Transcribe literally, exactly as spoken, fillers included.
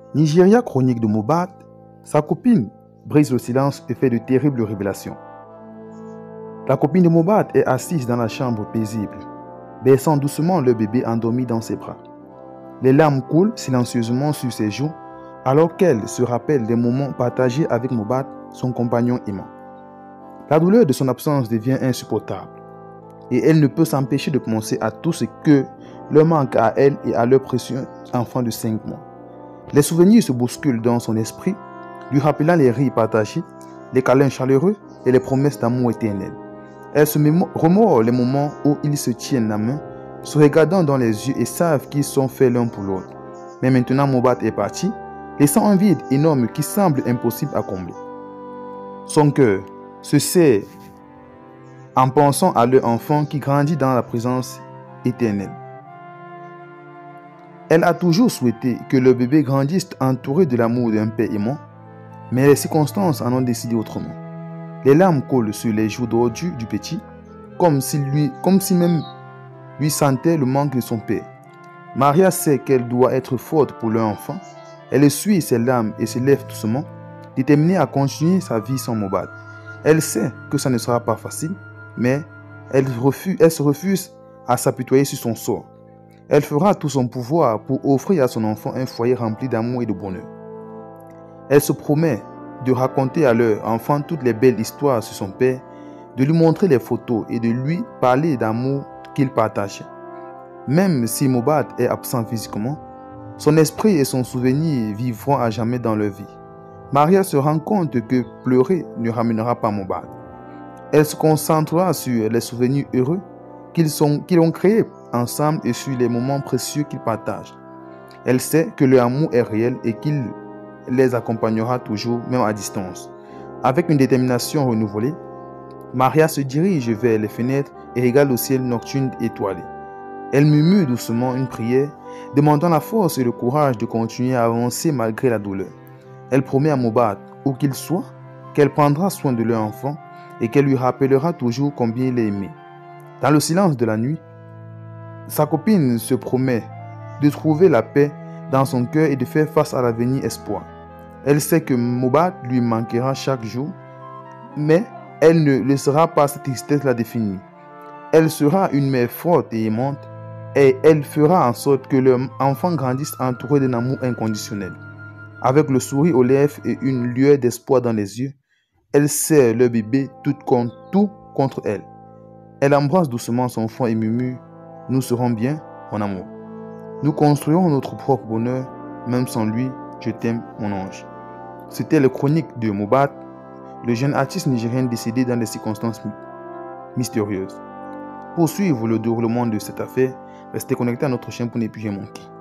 Nigeria chronique de Mohbad, sa copine brise le silence et fait de terribles révélations. La copine de Mohbad est assise dans la chambre paisible, baissant doucement le bébé endormi dans ses bras. Les larmes coulent silencieusement sur ses joues alors qu'elle se rappelle des moments partagés avec Mohbad, son compagnon aimant. La douleur de son absence devient insupportable et elle ne peut s'empêcher de penser à tout ce que leur manque à elle et à leur précieux enfant de cinq mois. Les souvenirs se bousculent dans son esprit, lui rappelant les rires partagés, les câlins chaleureux et les promesses d'amour éternel. Elle se remémore les moments où ils se tiennent la main, se regardant dans les yeux et savent qu'ils sont faits l'un pour l'autre. Mais maintenant Mohbad est parti, laissant un vide énorme qui semble impossible à combler. Son cœur se serre en pensant à leur enfant qui grandit dans la présence éternelle. Elle a toujours souhaité que le bébé grandisse entouré de l'amour d'un père aimant, mais les circonstances en ont décidé autrement. Les larmes coulent sur les joues dordues du petit, comme si, lui, comme si même lui sentait le manque de son père. Maria sait qu'elle doit être forte pour leur enfant. Elle essuie ses larmes et se lève doucement, déterminée à continuer sa vie sans Mohbad. Elle sait que ça ne sera pas facile, mais elle, refuse, elle se refuse à s'apitoyer sur son sort. Elle fera tout son pouvoir pour offrir à son enfant un foyer rempli d'amour et de bonheur. Elle se promet de raconter à leur enfant toutes les belles histoires sur son père, de lui montrer les photos et de lui parler d'amour qu'il partageait. Même si Mohbad est absent physiquement, son esprit et son souvenir vivront à jamais dans leur vie. Maria se rend compte que pleurer ne ramènera pas Mohbad. Elle se concentrera sur les souvenirs heureux qu'ils sont, qu'ils ont créés ensemble et sur les moments précieux qu'ils partagent. Elle sait que leur amour est réel et qu'il les accompagnera toujours, même à distance. Avec une détermination renouvelée, Maria se dirige vers les fenêtres et regarde le ciel nocturne étoilé. Elle murmure doucement une prière, demandant la force et le courage de continuer à avancer malgré la douleur. Elle promet à Mohbad, où qu'il soit, qu'elle prendra soin de leur enfant et qu'elle lui rappellera toujours combien il est aimé. Dans le silence de la nuit, sa copine se promet de trouver la paix dans son cœur et de faire face à l'avenir espoir. Elle sait que Mohbad lui manquera chaque jour, mais elle ne laissera pas cette tristesse la définir. Elle sera une mère forte et aimante et elle fera en sorte que leur enfant grandisse entouré d'un amour inconditionnel. Avec le sourire aux lèvres et une lueur d'espoir dans les yeux, elle serre le bébé tout contre, tout contre elle. Elle embrasse doucement son enfant et murmure « Nous serons bien, mon amour. Nous construirons notre propre bonheur, même sans lui, je t'aime, mon ange. » C'était la chronique de Mohbad, le jeune artiste nigérien décédé dans des circonstances mystérieuses. Pour suivre le déroulement de cette affaire, restez connectés à notre chaîne pour ne plus rien manquer.